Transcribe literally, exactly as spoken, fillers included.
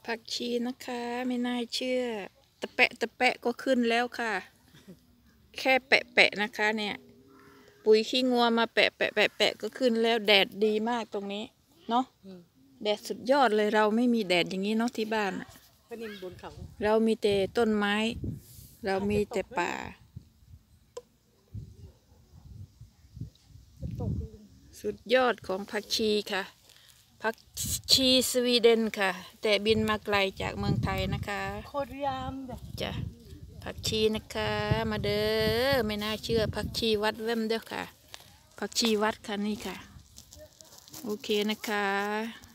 ผักชีนะคะไม่น่าเชื่อตะแปะตะแปะก็ขึ้นแล้วค่ะแค่แปะแปะนะคะเนี่ยปุ๋ยขี้งัวมาแปะแปะแปะแปะก็ขึ้นแล้วแดดดีมากตรงนี้เนาะแดดสุดยอดเลยเราไม่มีแดดอย่างนี้เนาะที่บ้านเรามีแต่ต้นไม้เรามีแต่ป่าสุดยอดของผักชีค่ะผักชีสวีเดนค่ะแต่บินมาไกลจากเมืองไทยนะคะโคตรยามจ้ะผักชีนะคะมาเด้อไม่น่าเชื่อผักชีวัดเว้มเด้อค่ะผักชีวัดค่ะนี่ค่ะโอเคนะคะ